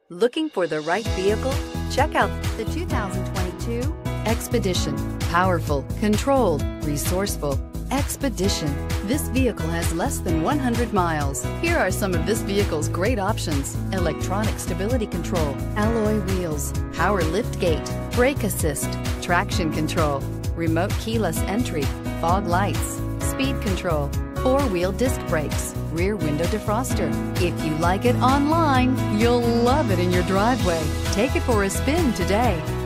Looking for the right vehicle? Check out the 2022 Expedition. Powerful, controlled, resourceful. Expedition. This vehicle has less than 100 miles. Here are some of this vehicle's great options: electronic stability control, alloy wheels, power lift gate, brake assist, traction control, remote keyless entry, fog lights, speed control, four-wheel disc brakes, rear window defroster. If you like it online, you'll love it in your driveway. Take it for a spin today.